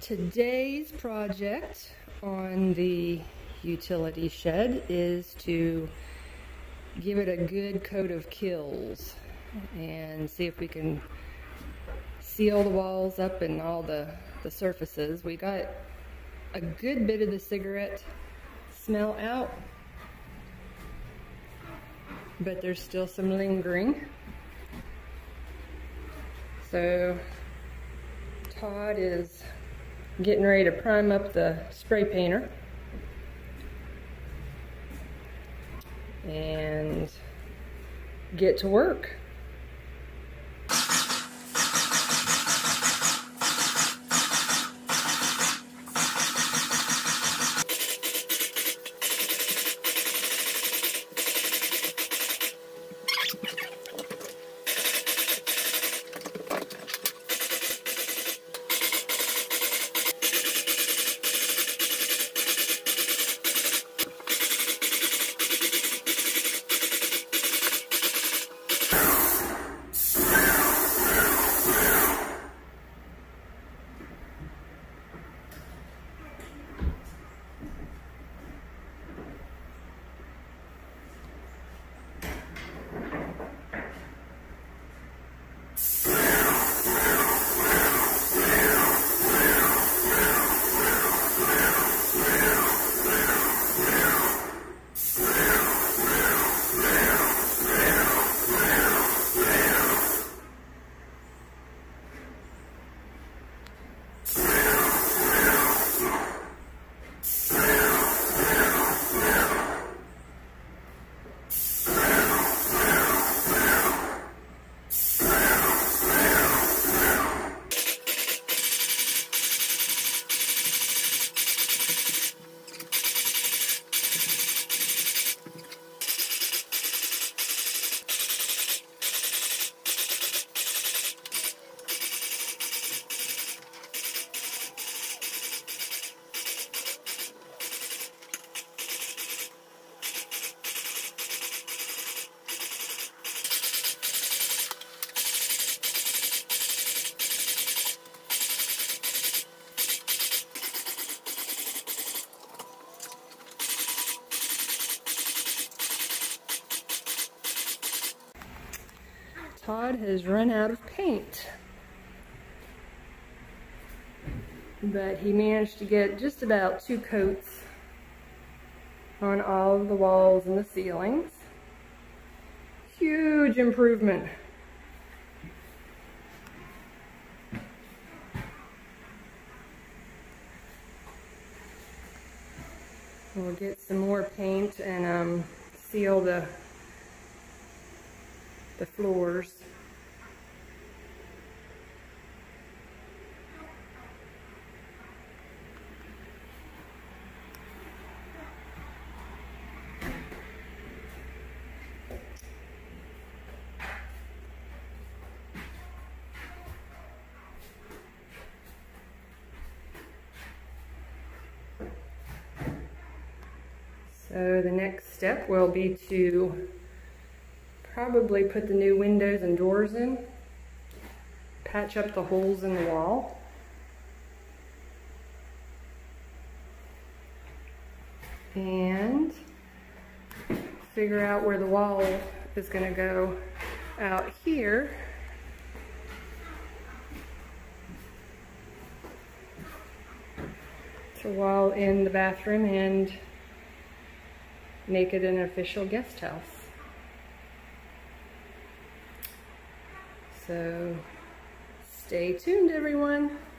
Today's project on the utility shed is to give it a good coat of Kilz and see if we can seal the walls up and all the surfaces. We got a good bit of the cigarette smell out, but there's still some lingering. So Todd is getting ready to prime up the spray painter and get to work. Todd has run out of paint, but he managed to get just about 2 coats on all of the walls and the ceilings. Huge improvement. We'll get some more paint and seal the floors. So the next step will be to probably put the new windows and doors in, patch up the holes in the wall, and figure out where the wall is going to go out here. To wall in the bathroom and make it an official guest house. So stay tuned, everyone.